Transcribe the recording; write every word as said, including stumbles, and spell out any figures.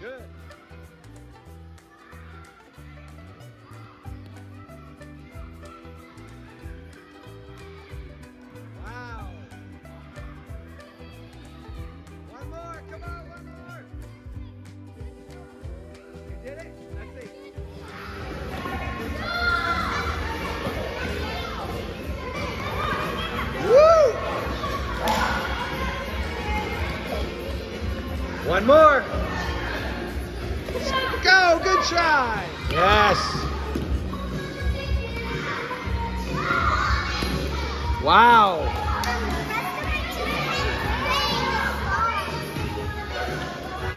Good. Wow. One more. Come on, one more. You did it? Let's see. Woo! One more. Go, good try. Yes. Wow.